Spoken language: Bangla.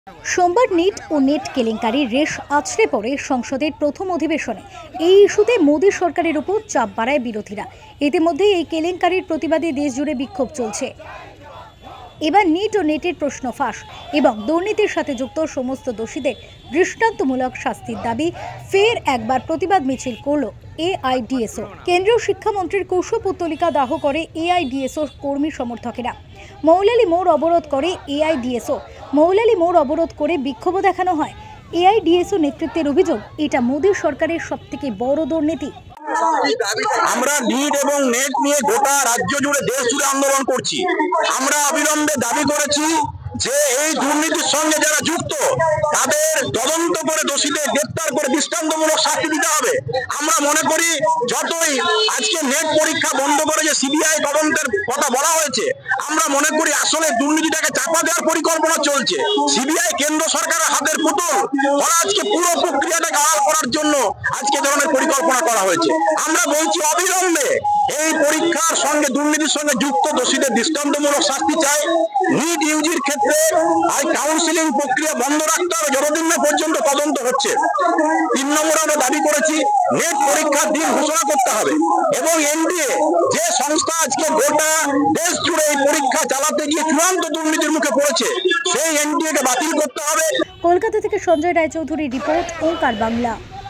সোমবার নিট ও নেট কেলেঙ্কারির রেশ আছড়ে পড়ে সংসদের প্রথম অধিবেশনে। এই ইস্যুতে মোদী সরকারের উপর চাপ বাড়ায় বিরোধীরা। ইতিমধ্যে এই কেলেঙ্কারির প্রতিবাদে দেশজুড়ে বিক্ষোভ চলছে। এবার নিট ও নেটের প্রশ্ন ফাঁস এবং দুর্নীতির সাথে যুক্ত সমস্ত দোষীদের দৃষ্টান্তমূলক শাস্তির দাবি ফের একবার প্রতিবাদ মিছিল করল এআইডিএসও। কেন্দ্রীয় শিক্ষামন্ত্রীর কুশপুত্তলিকা দাহ করে এআইডিএসও কর্মী সমর্থকেরা। মৌলালী মোড় অবরোধ করে এআইডিএসও। মৌলালী মোড় অবরোধ করে বিক্ষোভ দেখানো হয়। এআইডিএসও নেতৃত্বের অভিযোগ, এটা মোদী সরকারের সবথেকে বড় দুর্নীতি। আমরা নিট এবং নেট নিয়ে গোটা রাজ্য জুড়ে দেশ জুড়ে আন্দোলন করছি। আমরা অবিলম্বে দাবি করেছি যে এই দুর্নীতির সঙ্গে যারা যুক্ত তাদের তদন্ত করে দোষীদের গ্রেপ্তার করে দৃষ্টান্তমূলক শাস্তি দিতে হবে। আমরা মনে করি যতই আজকে নেট পরীক্ষা বন্ধ করে যে সিবিআই তদন্তের কথা বলা হয়েছে, আমরা মনে করি আসলে দুর্নীতিটাকে চাপা দেওয়ার পরিকল্পনা চলছে। সিবিআই কেন্দ্র সরকারের হাতের পুতুল। ওরা আজকে পুরো প্রক্রিয়াটাকে আড়াল করার জন্য আজকে ধরনের পরিকল্পনা করা হয়েছে। আমরা বলছি অবিলম্বে এই পরীক্ষার সঙ্গে দুর্নীতির সঙ্গে যুক্ত দোষীদের দৃষ্টান্তমূলক শাস্তি চাই। নিট ইউজির ক্ষেত্রে কাউন্সিলিং প্রক্রিয়া বন্ধ রাখতে হবে যতদিন না পর্যন্ত তদন্ত হচ্ছে। 3 নম্বরে আমরা দাবি করেছি নেট পরীক্ষার দিন ঘোষণা করতে হবে এবং এনডিএ যে সংস্থা আজকে গোটা দেশ জুড়ে এই পরীক্ষা চালাতে গিয়ে চূড়ান্ত দুর্নীতির মুখে পড়েছে, সেই এনডিএ কে বাতিল করতে হবে। কলকাতা থেকে সঞ্জয় রায়চৌধুরীর রিপোর্ট, ওঙ্কার বাংলা।